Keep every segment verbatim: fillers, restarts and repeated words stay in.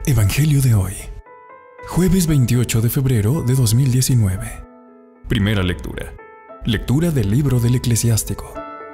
Evangelio de hoy, jueves veintiocho de febrero de dos mil diecinueve. Primera lectura. Lectura del libro del Eclesiástico.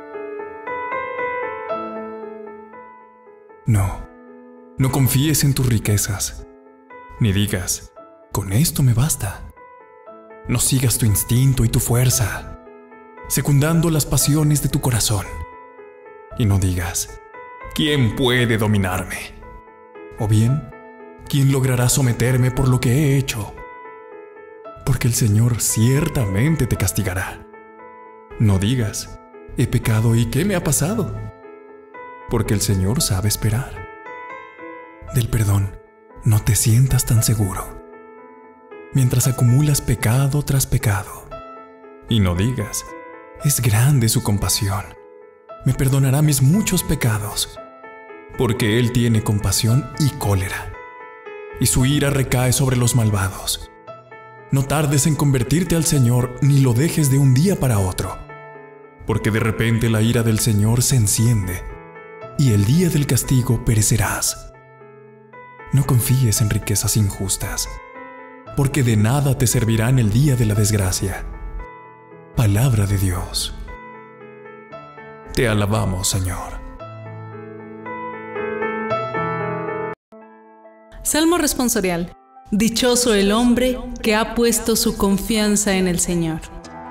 No, no confíes en tus riquezas, ni digas, con esto me basta. No sigas tu instinto y tu fuerza, secundando las pasiones de tu corazón. Y no digas, ¿quién puede dominarme? O bien, ¿quién logrará someterme por lo que he hecho? Porque el Señor ciertamente te castigará. No digas, he pecado y ¿qué me ha pasado? Porque el Señor sabe esperar. Del perdón no te sientas tan seguro, mientras acumulas pecado tras pecado. Y no digas, es grande su compasión, me perdonará mis muchos pecados, porque Él tiene compasión y cólera, y su ira recae sobre los malvados. No tardes en convertirte al Señor, ni lo dejes de un día para otro, porque de repente la ira del Señor se enciende, y el día del castigo perecerás. No confíes en riquezas injustas, porque de nada te servirán el día de la desgracia. Palabra de Dios. Te alabamos, Señor. Salmo responsorial. Dichoso el hombre que ha puesto su confianza en el Señor.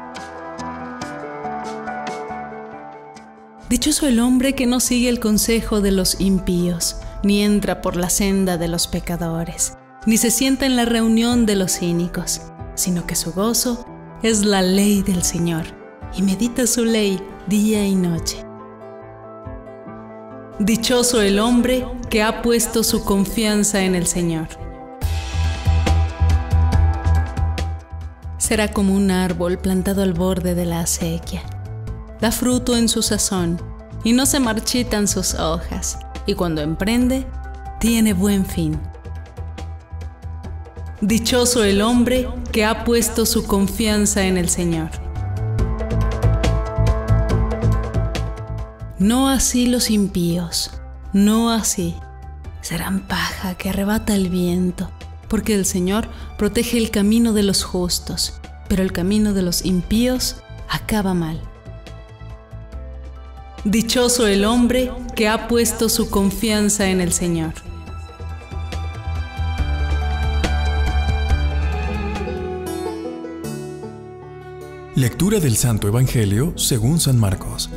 Dichoso el hombre que no sigue el consejo de los impíos, ni entra por la senda de los pecadores, ni se sienta en la reunión de los cínicos, sino que su gozo es la ley del Señor, y medita su ley día y noche. Dichoso el hombre que ha puesto su confianza en el Señor. Será como un árbol plantado al borde de la acequia. Da fruto en su sazón, y no se marchitan sus hojas, y cuando emprende, tiene buen fin. Dichoso el hombre que ha puesto su confianza en el Señor. No así los impíos, no así. Serán paja que arrebata el viento, porque el Señor protege el camino de los justos, pero el camino de los impíos acaba mal. Dichoso el hombre que ha puesto su confianza en el Señor. Lectura del Santo Evangelio según San Marcos.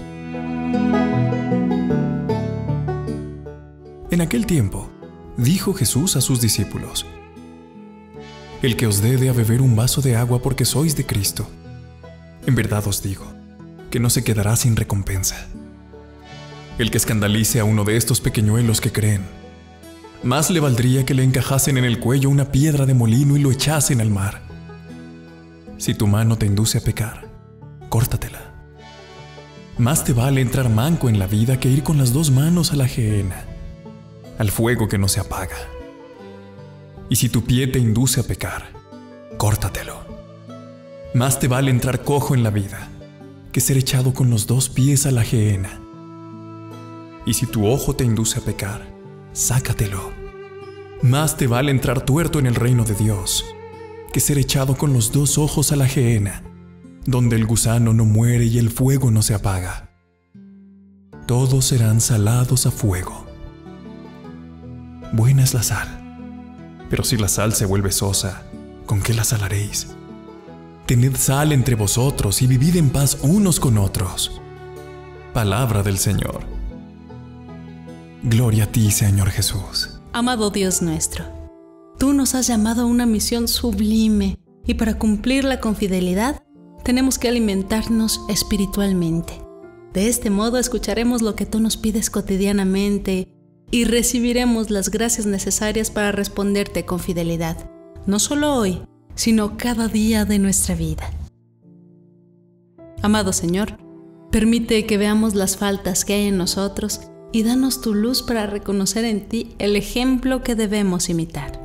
En aquel tiempo, dijo Jesús a sus discípulos: El que os dé de a beber un vaso de agua porque sois de Cristo, en verdad os digo, que no se quedará sin recompensa. El que escandalice a uno de estos pequeñuelos que creen, más le valdría que le encajasen en el cuello una piedra de molino y lo echasen al mar. Si tu mano te induce a pecar, córtatela. Más te vale entrar manco en la vida que ir con las dos manos a la gehenna, al fuego que no se apaga. Y si tu pie te induce a pecar, córtatelo. Más te vale entrar cojo en la vida que ser echado con los dos pies a la gehenna. Y si tu ojo te induce a pecar, sácatelo. Más te vale entrar tuerto en el reino de Dios que ser echado con los dos ojos a la gehenna, donde el gusano no muere y el fuego no se apaga. Todos serán salados a fuego. Buena es la sal, pero si la sal se vuelve sosa, ¿con qué la salaréis? Tened sal entre vosotros y vivid en paz unos con otros. Palabra del Señor. Gloria a ti, Señor Jesús. Amado Dios nuestro, tú nos has llamado a una misión sublime, y para cumplirla con fidelidad, tenemos que alimentarnos espiritualmente. De este modo escucharemos lo que tú nos pides cotidianamente y recibiremos las gracias necesarias para responderte con fidelidad, no solo hoy, sino cada día de nuestra vida. Amado Señor, permite que veamos las faltas que hay en nosotros y danos tu luz para reconocer en ti el ejemplo que debemos imitar.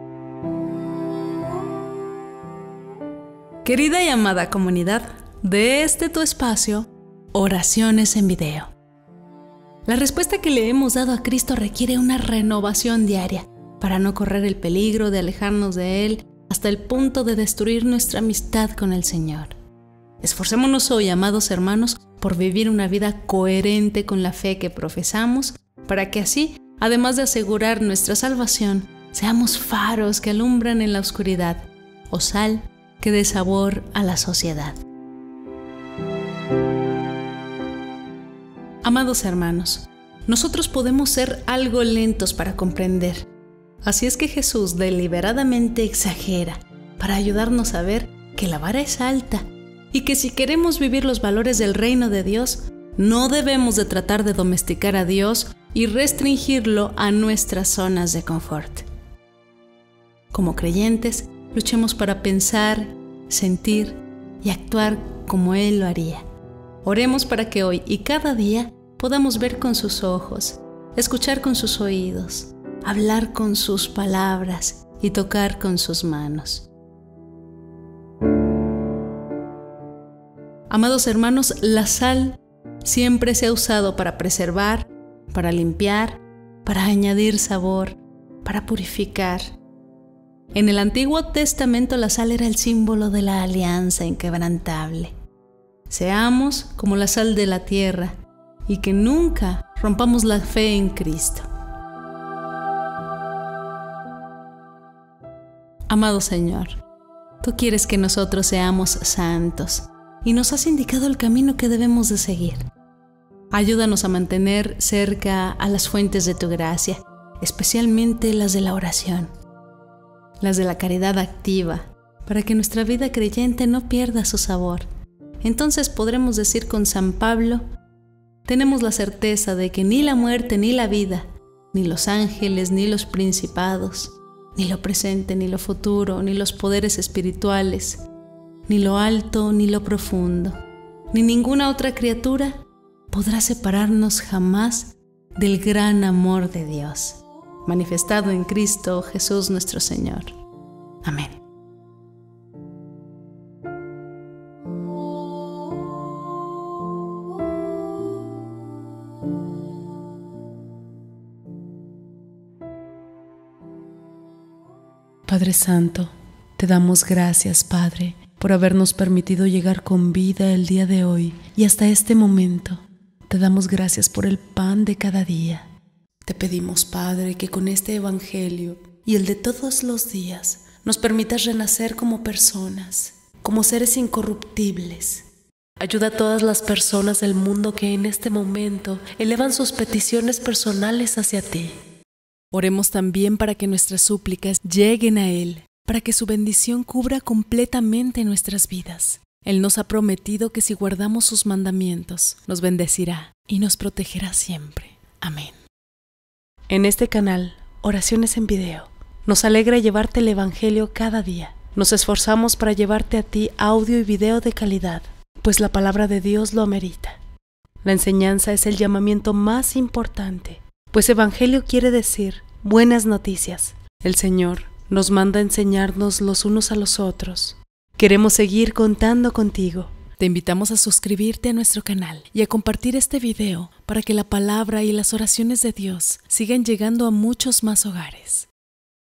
Querida y amada comunidad, de este tu espacio, Oraciones en Video. La respuesta que le hemos dado a Cristo requiere una renovación diaria, para no correr el peligro de alejarnos de Él hasta el punto de destruir nuestra amistad con el Señor. Esforcémonos hoy, amados hermanos, por vivir una vida coherente con la fe que profesamos, para que así, además de asegurar nuestra salvación, seamos faros que alumbran en la oscuridad, o sal que dé sabor a la sociedad. Amados hermanos, nosotros podemos ser algo lentos para comprender. Así es que Jesús deliberadamente exagera para ayudarnos a ver que la vara es alta y que si queremos vivir los valores del reino de Dios, no debemos de tratar de domesticar a Dios y restringirlo a nuestras zonas de confort. Como creyentes, luchemos para pensar, sentir y actuar como Él lo haría. Oremos para que hoy y cada día podamos ver con sus ojos, escuchar con sus oídos, hablar con sus palabras y tocar con sus manos. Amados hermanos, la sal siempre se ha usado para preservar, para limpiar, para añadir sabor, para purificar. En el Antiguo Testamento la sal era el símbolo de la alianza inquebrantable. Seamos como la sal de la tierra y que nunca rompamos la fe en Cristo. Amado Señor, tú quieres que nosotros seamos santos y nos has indicado el camino que debemos de seguir. Ayúdanos a mantener cerca a las fuentes de tu gracia, especialmente las de la oración, las de la caridad activa, para que nuestra vida creyente no pierda su sabor. Entonces podremos decir con San Pablo: tenemos la certeza de que ni la muerte ni la vida, ni los ángeles ni los principados, ni lo presente ni lo futuro, ni los poderes espirituales, ni lo alto ni lo profundo, ni ninguna otra criatura podrá separarnos jamás del gran amor de Dios, manifestado en Cristo Jesús nuestro Señor. Amén. Padre Santo, te damos gracias, Padre, por habernos permitido llegar con vida el día de hoy y hasta este momento. Te damos gracias por el pan de cada día. Te pedimos, Padre, que con este Evangelio y el de todos los días nos permitas renacer como personas, como seres incorruptibles. Ayuda a todas las personas del mundo que en este momento elevan sus peticiones personales hacia ti. Oremos también para que nuestras súplicas lleguen a Él, para que su bendición cubra completamente nuestras vidas. Él nos ha prometido que si guardamos sus mandamientos, nos bendecirá y nos protegerá siempre. Amén. En este canal, Oraciones en Video, nos alegra llevarte el Evangelio cada día. Nos esforzamos para llevarte a ti audio y video de calidad, pues la palabra de Dios lo amerita. La enseñanza es el llamamiento más importante, pues Evangelio quiere decir buenas noticias. El Señor nos manda a enseñarnos los unos a los otros. Queremos seguir contando contigo. Te invitamos a suscribirte a nuestro canal y a compartir este video para que la palabra y las oraciones de Dios sigan llegando a muchos más hogares.